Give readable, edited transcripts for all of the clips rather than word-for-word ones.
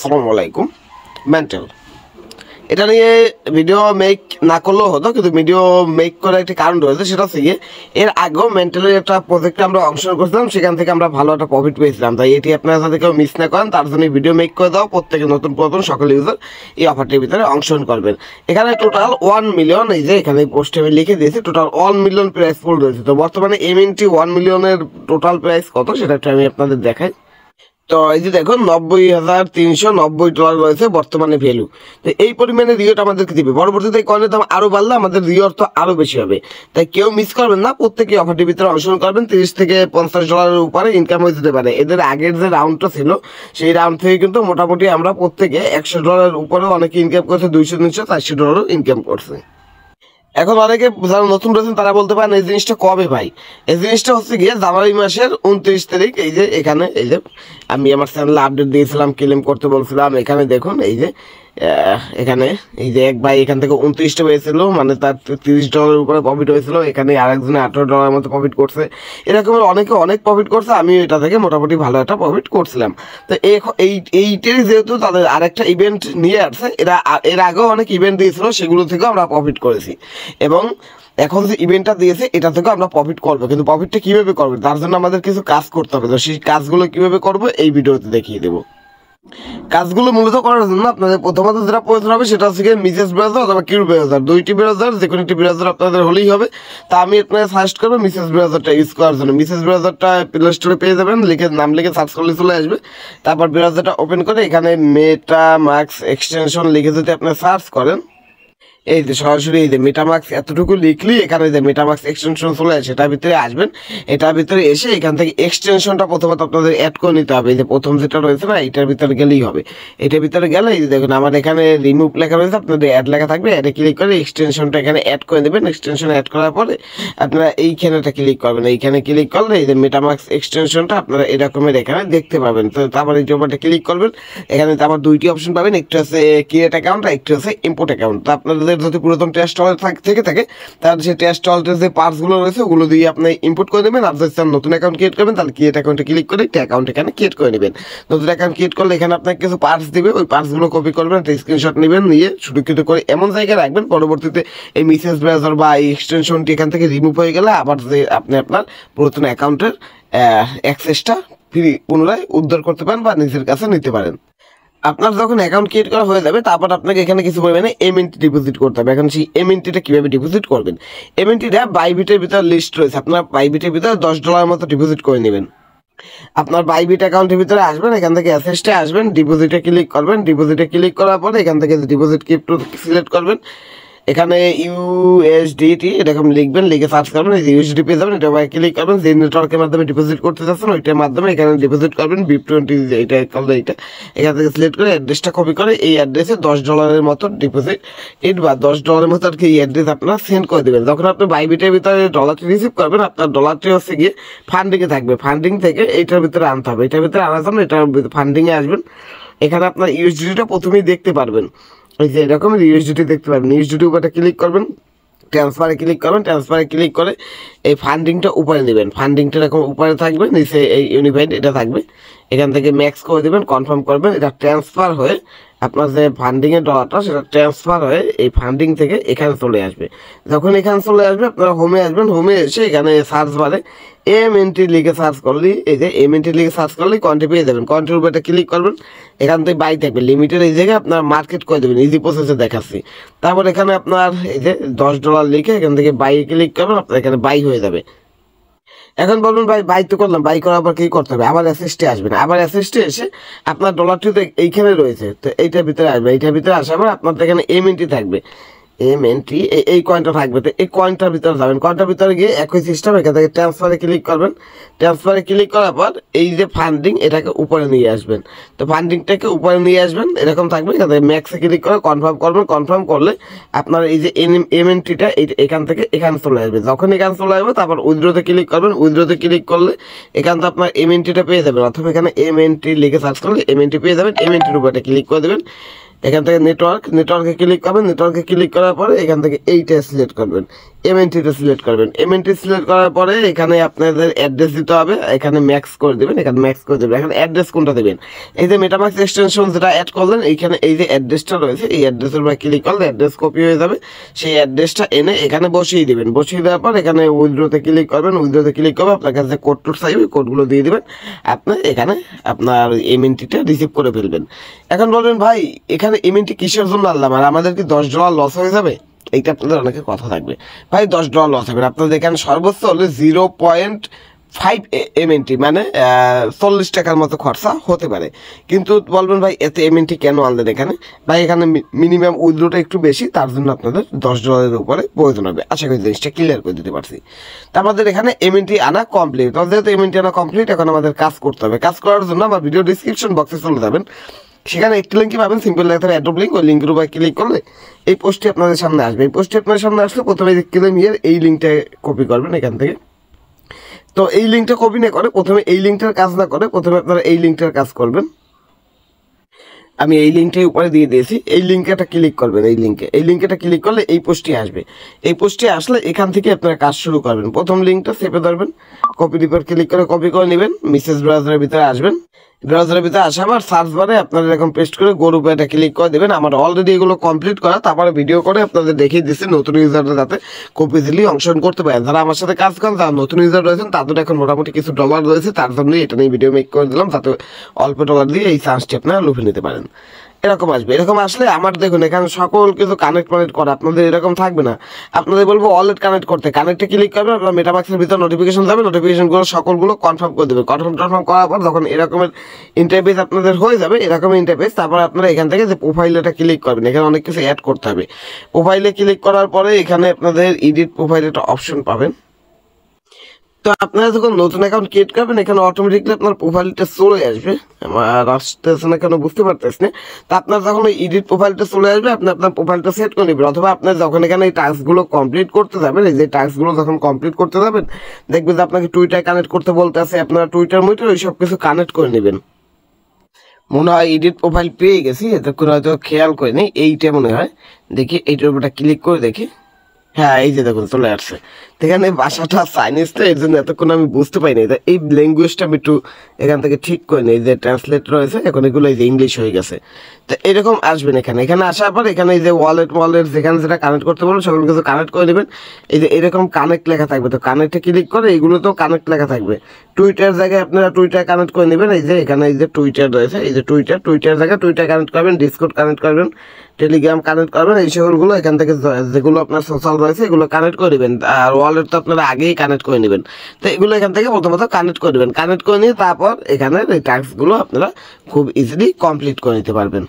আসসালামু আলাইকুম। মেন্টাল এটা নিয়ে ভিডিও মেক না করলেও হতো, কিন্তু ভিডিও মেক করার একটি কারণ রয়েছে। সেটা হচ্ছে গিয়ে এর আগেও মেন্টালের একটা প্রজেক্টে আমরা অংশগ্রহণ করছিলাম, সেখান থেকে আমরা ভালো একটা প্রফিট পেয়েছিলাম। তাই এটি আপনারা যাতে কেউ মিস না করেন তার জন্য ভিডিও মেক করে দাও। প্রত্যেকে নতুন পুরাতন সকল ইউজার এই অফারটির ভিতরে অংশগ্রহণ করবেন। এখানে টোটাল 1 মিলিয়ন, এই যে এখানে পোস্টে আমি লিখে দিয়েছি, টোটাল 1 মিলিয়ন প্রাইস ফুল রয়েছে। তো বর্তমানে এমএনটি 1 মিলিয়নের টোটাল প্রাইস কত সেটা একটু আমি আপনাদের দেখাই। তো এই যে দেখুন $90,390 রয়েছে বর্তমানে ভ্যালু। তো এই পরিমাণে রিওয়ার্ড আমাদেরকে দিবে। পরবর্তীতে এই কয়েনের দাম আরো বাড়লে আমাদের রিওয়ার্ড তো আরো বেশি হবে। তাই কেউ মিস করবেন না, প্রত্যেকে অফারটির ভিতরে অংশগ্রহণ করবেন। $30 থেকে $50 উপরে ইনকাম হয়ে যেতে পারে। এদের আগের যে রাউন্ডটা ছিল সেই রাউন্ড থেকে কিন্তু মোটামুটি আমরা প্রত্যেকে $100 উপরেও অনেকে ইনকাম করছে, $200, $300, $400 ইনকাম করছে। এখন অনেকে যারা নতুন রয়েছেন তারা বলতে পারেন এই জিনিসটা কবে ভাই? এই জিনিসটা হচ্ছে গিয়ে জানুয়ারি মাসের 29 তারিখ। এই যে এখানে এই যে আমি আমার চ্যানেলে আপডেট দিয়েছিলাম, ক্লেম করতে বলছিলাম। এখানে দেখুন এই যে এখানে এই যে এক ভাই এখান থেকে 29টা পেয়েছিল, মানে তার $30 উপরে প্রফিট হয়েছিল। এখানে আরেকজনে $18 মতো প্রফিট করছে। এরকমের অনেকে অনেক প্রফিট করছে, আমি এটা থেকে মোটামুটি ভালো একটা প্রফিট করছিলাম। তো এইটারই যেহেতু তাদের আরেকটা ইভেন্ট নিয়ে আসছে, এর আগেও অনেক ইভেন্ট দিয়েছিল, সেগুলো থেকেও আমরা প্রফিট করেছি। এবং এখন যে ইভেন্টটা দিয়েছে এটা থেকেও আমরা প্রফিট করবো, কিন্তু প্রফিটটা কিভাবে করবো তার জন্য আমাদের কিছু কাজ করতে হবে। তো সেই কাজগুলো কিভাবে করবো এই ভিডিওতে দেখিয়ে দেবো। কাজগুলো মূলত করার জন্য আপনাদের প্রথমত যেটা প্রয়োজন হবে সেটা হচ্ছে মিসেস ব্রাউজার অথবা কিউ ব্রাউজার, দুইটি ব্রাউজার যে কোনো একটি ব্রাউজার আপনাদের হলেই হবে। তা আমি আপনাদের সাজেস্ট করবো মিসেস ব্রাউজারটা ইউজ করার জন্য। মিসেস ব্রাউজারটা প্লে স্টোরে পেয়ে যাবেন, নাম লিখে সার্চ করলে চলে আসবে। তারপর ব্রাউজারটা ওপেন করে এখানে মেটামাস্ক এক্সটেনশন লিখে যদি আপনি সার্চ করেন, এই যে সরাসরি এই যে মেটামাস্ক এতটুকু লিখলি এখানে যে মেটামাস্ক এক্সটেনশন চলে আসে, এটার ভিতরে আসবেন। এটার ভিতরে এসে এখান থেকে এক্সটেনশনটা প্রথমত আপনাদের অ্যাড করে নিতে হবে। এই যে প্রথম যেটা রয়েছে না, এটার ভিতরে গেলেই হবে। এটার ভিতরে গেলে এই যে দেখুন আমার এখানে রিমুভ লেখা রয়েছে, আপনাদের অ্যাড লেখা থাকবে। অ্যাডে ক্লিক করে এক্সটেনশনটা এখানে অ্যাড করে দেবেন। এক্সটেনশন অ্যাড করার পরে আপনারা এইখানেটা ক্লিক করবেন। এইখানে ক্লিক করলে এই যে মেটামাস্ক এক্সটেনশনটা আপনারা এরকমের এখানে দেখতে পাবেন। তো তারপর এই জবাটা ক্লিক করবেন। এখানে আবার দুইটি অপশন পাবেন, একটু আছে ক্রিয়েট অ্যাকাউন্ট আর একটু আছে ইম্পোর্ট অ্যাকাউন্ট। তো আপনাদের যদি পুরাতন টেস্ট ওয়ালেট থেকে থাকে তাহলে সেই টেস্ট ওয়ালেটের যে পার্টসগুলো রয়েছে ওগুলো দিয়ে আপনি ইম্পোর্ট করে দেবেন। আর যদি নতুন অ্যাকাউন্ট ক্রিয়েট করবেন তাহলে ক্রিয়েট অ্যাকাউন্টে ক্লিক করে একটা অ্যাকাউন্ট এখানে ক্রিয়েট করে নেবেন। নতুন অ্যাকাউন্ট ক্রিয়েট করলে এখানে আপনাকে কিছু পার্টস দিবে, ওই পার্টসগুলো কপি করবেন, একটা স্ক্রিনশট নেবেন, নিয়ে সুরক্ষিত করে এমন জায়গায় রাখবেন পরবর্তীতে এই মেসেজ ব্রাউজার বা এই এক্সটেনশনটি এখান থেকে রিমুভ হয়ে গেলে আবার যে আপনি আপনার পুরাতন অ্যাকাউন্টের অ্যাক্সেসটা পুনরায় উদ্ধার করতে পারেন বা নিজের কাছে নিতে পারেন। আপনার যখন অ্যাকাউন্ট ক্রিয়েট করা হয়ে যাবে তারপর আপনাকে এখানে কিছু পরিমাণে এমএনটি ডিপোজিট করতে হবে। এখন সেই এমএনটিটা কীভাবে ডিপোজিট করবেন? এমএনটিটা বাইবিটের ভিতরে লিস্ট রয়েছে, আপনার বাইবিটের ভিতরে $10 মতো ডিপোজিট করে নেবেন। আপনার বাইবিট অ্যাকাউন্টের ভিতরে আসবেন, এখান থেকে অ্যাসেসটে আসবেন, ডিপোজিটে ক্লিক করবেন। ডিপোজিটে ক্লিক করার পরে এখান থেকে ডিপোজিট ক্রিপ্টো সিলেক্ট করবেন। এখানে ইউএসডিটি এরকম লিখবেন, লিখে সার্চ করবেন, এই ইউএসডি পেয়ে যাবেন। এটা ক্লিক করবেন, যে নেটওয়ার্কের মাধ্যমে ডিপোজিট করতে চাচ্ছেন ওইটার মাধ্যমে এখানে ডিপোজিট করবেন। BIP20 এইটা করলে এইটা এখান থেকে সিলেক্ট করে অ্যাড্রেসটা কপি করে এই অ্যাড্রেসে $10 মতো ডিপোজিট বা $10 মতো আর কি এই অ্যাড্রেস আপনারা সেন্ড করে দেবেন। যখন আপনি বাইবিটের ভিতরে ডলারটি রিসিভ করবেন আপনার ডলারটি হচ্ছে গিয়ে ফান্ডিংয়ে থাকবে। ফান্ডিং থেকে এইটার ভিতরে আনতে হবে। এটার ভিতরে আনার জন্য এটার ফান্ডিংয়ে আসবেন। এখানে আপনার ইউএসডিটা প্রথমেই দেখতে পারবেন, এই যে এরকম ইউএসডিটি দেখতে পারবেন। ইউএসডিটি উপরে ক্লিক করবেন, ট্রান্সফারে ক্লিক করবেন। ট্রান্সফারে ক্লিক করে এই ফান্ডিংটা উপরে নেবেন। ফান্ডিংটা এরকম উপরে থাকবে, নিচে এই ইউনিফাইড এটা থাকবে। এখান থেকে ম্যাক্স করে দেবেন, কনফার্ম করবেন। এটা ট্রান্সফার হয়ে আপনার যে ফান্ডিংয়ের ডলারটা সেটা ট্রান্সফার হয়ে এই ফান্ডিং থেকে এখানে চলে আসবে। যখন এখানে চলে আসবে আপনারা হোমে আসবেন। হোমে এসে এখানে সার্চ বারে এমএনটি লিখে সার্চ করলে এই যে এমএনটি লিখে সার্চ করলে কন্ট্রি পেয়ে যাবেন। কন্ট্রির উপরে ক্লিক করবেন, এখান থেকে বাই থাকবে লিমিটেড, এই জায়গায় আপনার মার্কেট করে দেবেন। ইজি প্রসেসে দেখাচ্ছি। তারপর এখানে আপনার এই যে $10 লিখে এখান থেকে বাই ক্লিক করবেন, আপনার এখানে বাই হয়ে যাবে। এখন বলবেন ভাই বাই তো করলাম, বাই করার পর কি করতে হবে? আবার অ্যাসেস্টে আসবেন। আবার অ্যাসেস্টে এসে আপনার ডলারটি তো এইখানে রয়েছে, তো এইটার ভিতরে আসবে। এইটার ভিতরে আসার পর আপনার এখানে এমএনটি থাকবে, এমএনটি এই কয়েনটা থাকবে। তো এই কয়েনটার ভিতরে যাবেন। কয়েনটার ভিতরে গিয়ে একই সিস্টেম, এখান থেকে ট্রান্সফারে ক্লিক করবেন। ট্রান্সফারে ক্লিক করার পর এই যে ফান্ডিং এটাকে উপরে নিয়ে আসবেন। তো ফান্ডিংটাকে উপরে নিয়ে আসবেন, এরকম থাকবে। এখান থেকে ম্যাক্সে ক্লিক করে কনফার্ম করবেন। কনফার্ম করলে আপনার এই যে এমএনটিটা এখান থেকে এখানে চলে আসবে। যখন এখানে চলে আসবে তারপর উইথড্রোতে ক্লিক করবেন। উইথড্রোতে ক্লিক করলে এখান থেকে আপনার এমএনটিটা পেয়ে যাবেন, অথবা এখানে এমএনটি লিখে সার্চ করলে এমএনটি পেয়ে যাবেন। এমএনটির উপরে ক্লিক করে দেবেন। এখান থেকে নেটওয়ার্কে ক্লিক করবেন। নেটওয়ার্কে ক্লিক করার পরে এখান থেকে এইটা সিলেক্ট করবেন। এমএনটিটা সিলেক্ট করবেন। এমএনটি সিলেক্ট করার পরে এখানে আপনাদের অ্যাড্রেস দিতে হবে, এখানে ম্যাক্স করে দেবেন, এখানে ম্যাক্স করে দেবেন। এখানে অ্যাড্রেস কোনটা দেবেন, এই যে মেটামাক্স এক্সটেনশন যেটা অ্যাড করলেন এইখানে এই যে অ্যাড্রেসটা রয়েছে এই অ্যাড্রেসের উপর ক্লিক করলে অ্যাড্রেস কপি হয়ে যাবে, সেই অ্যাড্রেসটা এনে এখানে বসিয়ে দিবেন। বসিয়ে দেওয়ার পর এখানে উইথড্রোতে ক্লিক করবেন, উইথড্রোতে ক্লিক করবে আপনার কাছে কোড টোড চাইবে, কোডগুলো দিয়ে দিবেন, আপনি এখানে আপনার এমএনটিটা রিসিভ করে ফেলবেন। এখন বলবেন ভাই এখানে এমএনটি কিসের জন্য আনলাম, আর আমাদের কি $10 লস হয়ে যাবে? এইটা আপনাদের অনেকের কথা থাকবে, ভাই $10 লস হবে। আপনাদের এখানে সর্বোচ্চ হলে 0.5 এমএনটি মানে 40 টাকার মতো খরচা হতে পারে। কিন্তু বলবেন ভাই এতে এমএনটি কেন আনলেন এখানে? ভাই এখানে মিনিমাম উইথড্রোটা একটু বেশি, তার জন্য আপনাদের $10 উপরে প্রয়োজন হবে। আশা করি জিনিসটা ক্লিয়ার করে দিতে পারছি। তা আমাদের এখানে এমএনটি আনা কমপ্লিট। যেহেতু এমএনটি আনা কমপ্লিট, এখন আমাদের কাজ করতে হবে। কাজ করার জন্য আমার ভিডিও ডিসক্রিপশন বক্সে চলে যাবেন, সেখানে একটি লিঙ্কই পাবেন, সিম্পল লেখার অ্যাড্রপ লিঙ্ক, ওই লিঙ্কের উপর ক্লিক করলে এই পোস্টটি আপনাদের সামনে আসবে। এই পোস্টটি আপনাদের সামনে আসলে প্রথমে ক্লেম ইয়ের এই লিঙ্কটা কপি করবেন এখান থেকে। তো এই লিঙ্কটা কপি না করে প্রথমে এই লিঙ্কটার কাজ না করে প্রথমে আপনারা এই লিঙ্কটার কাজ করবেন। আমি এই লিঙ্কটাই উপরে দিয়ে দিয়েছি, এই লিঙ্কটা ক্লিক করবেন। এই লিঙ্কটা ক্লিক করলে এই পোস্টটি আসবে। এই পোস্টটি আসলে এখান থেকে আপনারা কাজ শুরু করবেন। প্রথম লিঙ্কটা চেপে ধরবেন, কপির উপর ক্লিক করে কপি করে নেবেন, মেসেজ ব্রাউজারের ভিতরে আসবেন। ব্রাউজারের ভিতরে আসার পর সার্চ বারে আপনারা এরকম পেস্ট করে গো উপরে এটা ক্লিক করে দেবেন। আমার অলরেডি এগুলো কমপ্লিট করা, তারপরে ভিডিও করে আপনাদের দেখিয়ে দিচ্ছি নতুন ইউজাররা যাতে খুব ইজিলি অংশগ্রহণ করতে পারেন। যারা আমার সাথে কাজ করেন, যারা নতুন ইউজার রয়েছেন, তাদের এখন মোটামুটি কিছু ডলার রয়েছে, তার জন্যই এটা নিয়ে ভিডিও মেক করে দিলাম, যাতে অল্প ডলার দিয়ে এই চান্সটি আপনারা লুফে নিতে পারেন। এরকম আসবে। এরকম আসলে আমার দেখুন এখানে সকল কিছু কানেক্ট করা, আপনাদের এরকম থাকবে না। আপনাদের বলবো ওয়ালেট কানেক্ট করতে, কানেক্টে ক্লিক করবেন, আপনার মেটামাক্সের ভিতরে নোটিফিকেশন যাবে, নোটিফিকেশনগুলো সকলগুলো কনফার্ম করে দেবে। কনফার্ম করার পর যখন এরকমের ইন্টারফেস আপনাদের হয়ে যাবে, এরকম ইন্টারফেস, তারপর আপনারা এখান থেকে যে প্রোফাইলটা ক্লিক করবেন, এখানে অনেক কিছু অ্যাড করতে হবে। প্রোফাইলে ক্লিক করার পরে এখানে আপনাদের এডিট প্রোফাইল একটা অপশন পাবেন। তো আপনারা যখন নতুন অ্যাকাউন্ট ক্রিয়েট করবেন, এখানে অটোমেটিকলি আপনার প্রোফাইলটা চলে আসবে। আমার আসতেছে না কেন বুঝতে পারতেছি না। তো আপনার যখন ওই এডিট প্রোফাইলটা চলে আসবে, আপনি আপনার প্রোফাইলটা সেট করে নেবেন। অথবা আপনার যখন এখানে এই টাস্কগুলো কমপ্লিট করতে যাবেন, এই যে টাস্কগুলো যখন কমপ্লিট করতে যাবেন, দেখবেন যে আপনাকে টুইটার কানেক্ট করতে বলতে আছে, আপনারা টুইটার ওই সব কিছু কানেক্ট করে নেবেন। মনে হয় এডিট প্রোফাইল পেয়ে গেছি, এতক্ষণ হয়তো খেয়াল করিনি। এইটা মনে হয়, দেখি এইটার উপরটা ক্লিক করে দেখি। হ্যাঁ, এই যে দেখুন চলে আসছে। এখানে ভাষাটা চাইনিজ তো, এর জন্য এতক্ষণ আমি বুঝতে পাইনি। এই ল্যাঙ্গুয়েজটা আমি একটু এখান থেকে ঠিক করে নিই, যে ট্রান্সলেট রয়েছে এখন এগুলো এই যে ইংলিশ হয়ে গেছে। তো এরকম আসবেন এখানে আসার পর এখানে এই যে ওয়ালেট যেখানে যেটা কানেক্ট করতে বলবেন সেগুলো কিছু কানেক্ট করে নেবেন। এই যে এরকম কানেক্ট লেখা থাকবে, তো কানেক্টে ক্লিক করে এইগুলো তো কানেক্ট লেখা থাকবে। টুইটার জায়গায় আপনারা টুইটার কানেক্ট করে নেবেন। এই যে এখানে এই যে টুইটার রয়েছে, এই যে টুইটার জায়গায় টুইটার কানেক্ট করবেন, ডিসকর্ড কানেক্ট করবেন, টেলিগ্রাম কানেক্ট করবেন। এই সকলগুলো এখান থেকে যেগুলো আপনার সোশ্যাল রয়েছে এগুলো কানেক্ট করে নেবেন। আর ওয়ালেট তো আপনারা আগেই কানেক্ট করে নেবেন। তো এগুলো এখান থেকে প্রথমত কানেক্ট করে নেবেন। কানেক্ট করে নিয়ে তারপর এখানে এই টাস্কগুলো আপনারা খুব ইজিলি কমপ্লিট করে নিতে পারবেন।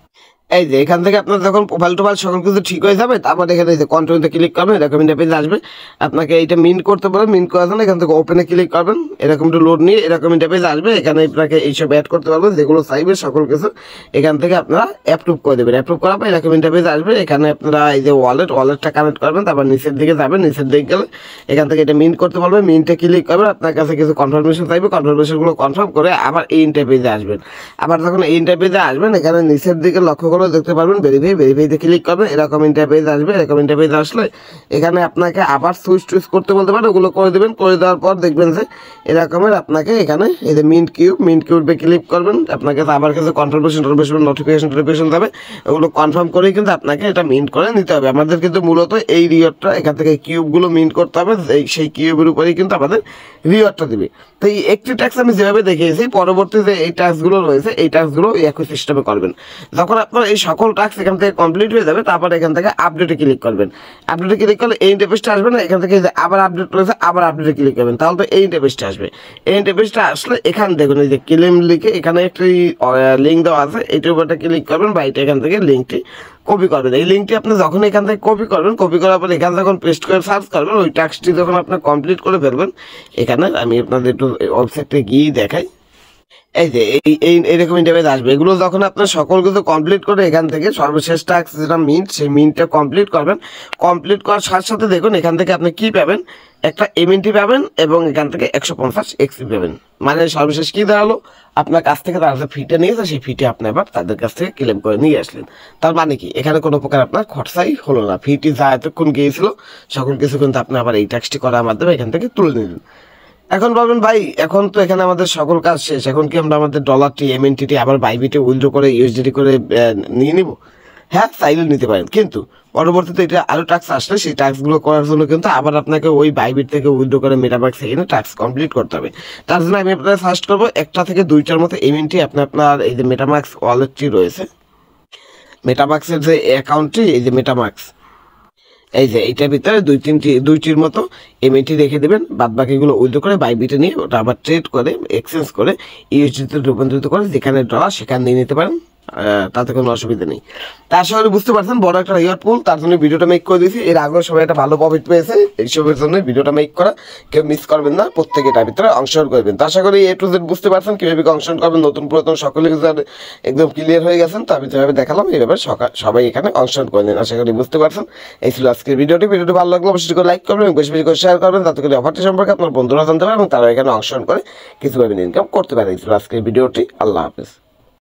এই যে এখান থেকে আপনার যখন প্রোফাইল সকল কিছু ঠিক হয়ে যাবে, তারপর এখানে এই যে কন্টিনিউতে ক্লিক করবেন, এরকম ইন্টারফেস আসবে। আপনাকে এইটা মিন্ট করতে পারবেন, মিন্ট করার জন্য এখান থেকে ওপেনে ক্লিক করবেন, এরকম একটু লোড নিয়ে এরকম ইন্টারফেস আসবে। এখানে আপনাকে এইসব অ্যাড করতে পারবেন, যেগুলো চাইবে সকল কিছু এখান থেকে আপনারা অ্যাপ্রুভ করে দেবেন। অ্যাপ্রুভ করার পর এরকম ইন্টারফেস আসবে। এখানে আপনারা এই যে ওয়ালেটটা কানেক্ট করবেন, তারপর নিচের দিকে যাবেন, নিচের দিকে গেলে এখান থেকে এটা মিন্ট করতে পারবেন, মিন্টে ক্লিক করবেন। আপনার কাছে কিছু কনফার্মেশন চাইবে, কনফার্মেশনগুলো কনফার্ম করে আবার এই ইন্টারফেসে আসবেন। আবার যখন এই ইন্টারফেসে আসবেন, এখানে নিচের দিকে লক্ষ্য করে দেখতে পারবেন ভেরিফাইতে ক্লিক করবেন, এরকম ইন্টারফেস আসবে। এরকম ইন্টারফেস আসলে এখানে আপনাকে আবার সুইচ করতে বলতে পারেন, ওগুলো করে দেবেন। করে দেওয়ার পর দেখবেন যে এরকমের আপনাকে এখানে এই যে মিন্ট কিউবে ক্লিক করবেন। আপনাকে আবার কিছু কনফার্মেশন নোটিফিকেশন যাবে, ওগুলো কনফার্ম করেই কিন্তু আপনাকে এটা মিন্ট করে নিতে হবে। আমাদের কিন্তু মূলত এই রিওয়ার্ডটা এখান থেকে কিউবগুলো মিন্ট করতে হবে, সেই কিউবের উপরেই কিন্তু আমাদের রিওয়ার্ডটা দিবে। তো এই একটি ট্যাক্স আমি যেভাবে দেখিয়েছি, পরবর্তী যে এই ট্যাক্সগুলো রয়েছে এই ট্যাক্সগুলো একই সিস্টেমে করবেন। যখন আপনার এই সকল ট্যাক্স এখান থেকে কমপ্লিট হয়ে যাবে, তারপর এখান থেকে আপডেটে ক্লিক করবেন। আপডেটে ক্লিক করলে এই ইন্টারফেসটা আসবে না, এখান থেকে আবার আপডেট রয়েছে, আবার আপডেটে ক্লিক করবেন, তাহলে তো এই ইন্টারফেসটা আসবে। এই ইন্টারফেসটা আসলে এখানে দেখুন এই যে ক্লেম লিখে এখানে একটি লিঙ্ক দেওয়া আছে, এইটার উপরটা ক্লিক করবেন বা এটা এখান থেকে লিঙ্কটি কপি করবেন। এই লিঙ্কটি আপনি যখন এখান থেকে কপি করবেন, কপি করার পর এখানে যখন পেস্ট করে সার্চ করবেন, ওই টাস্কটি যখন আপনি কমপ্লিট করে ফেলবেন, এখানে আমি আপনাদের একটু ওয়েবসাইটে গিয়ে দেখাই। এই যে এইরকম ইন্টারভেস আসবে। এগুলো যখন আপনার সকল কিছু কমপ্লিট করে এখান থেকে সর্বশেষ টাস্ক যেটা মিন্ট, সেই মিন্টটা কমপ্লিট করবেন। কমপ্লিট করার সাথে সাথে দেখুন এখান থেকে আপনি কি পাবেন, একটা এমএনটি পাবেন এবং এখান থেকে 150 এক্সপি পাবেন। মানে সর্বশেষ কি দাঁড়ালো, আপনার কাছ থেকে তারা যে ফিটা নিয়েছে সেই ফিটে আপনি আবার তাদের কাছ থেকে ক্লেম করে নিয়ে আসলেন। তার মানে কি এখানে কোনো প্রকার আপনার খরচাই হলো না, ফিটি যা এতক্ষণ গিয়েছিল সকল কিছু কিন্তু আপনি আবার এই ট্যাক্সটি করার মাধ্যমে এখান থেকে তুলে নিলেন। এখন বলবেন ভাই এখন তো এখানে আমাদের সকল কাজ শেষ, এখন কি আমরা আমাদের ডলারটি এমএনটিটি আবার বাইবিটে উইথড্র করে ইউএসডিটি করে নিয়ে নিব? হ্যাঁ, চাইলে নিতে পারেন, কিন্তু পরবর্তীতে এটা আরো টাস্ক আসলে সেই টাস্কগুলো করার জন্য কিন্তু আবার আপনাকে ওই বাইবিট থেকে উইথড্র করে মেটামাক্সে এনে টাস্ক কমপ্লিট করতে হবে। তার জন্য আমি আপনাদের সাজেস্ট করবো একটা থেকে দুইটার মতো এমএনটি আপনার এই যে মেটামাক্স ওয়ালেটটি রয়েছে, মেটামাক্সের যে অ্যাকাউন্টটি, এই যে মেটামাক্স, এই যে এইটার ভিতরে দুইটির মতো এমএনটি রেখে দেবেন, বাদ বাকিগুলো উইথড্র করে বাইবিটে নিয়ে ওটা আবার ট্রেড করে এক্সচেঞ্জ করে ইউএসডিতে রূপান্তরিত করে যেখানে ডলার সেখানে নিয়ে নিতে পারেন, তাতে কোনো অসুবিধা নেই। তার সঙ্গে বুঝতে পারছেন বড় একটা রিওয়ার্ড পুল, তার জন্য ভিডিওটা মেক করে দিয়েছি। এর আগেও সবাই একটা ভালো প্রফিট পেয়েছে, এইসবের জন্য ভিডিওটা মেক করা, কেউ মিস করবেন না, প্রত্যেকে এটার ভিতরে অংশগ্রহণ করবেন। তো আশা করি এ টু জেড বুঝতে পারছেন কীভাবে অংশগ্রহণ করবেন, নতুন পুরাতন সকলে একদম ক্লিয়ার হয়ে গেছেন। তো আমি যেভাবে দেখালাম এইভাবে সবাই এখানে অংশগ্রহণ করে নিন, আশা করি বুঝতে পারছেন। এই ছিল আজকের ভিডিওটি ভালো লাগলে অবশ্যই করে লাইক করবেন এবং বেশি বেশি করে শেয়ার করবেন, তাতে করে অফারটি সম্পর্কে আপনার বন্ধুরা জানতে পারেন এবং তারা এখানে অংশগ্রহণ করে কিছু ইনকাম করতে পারে। এই ছিল আজকের ভিডিওটি। আল্লাহ হাফেজ।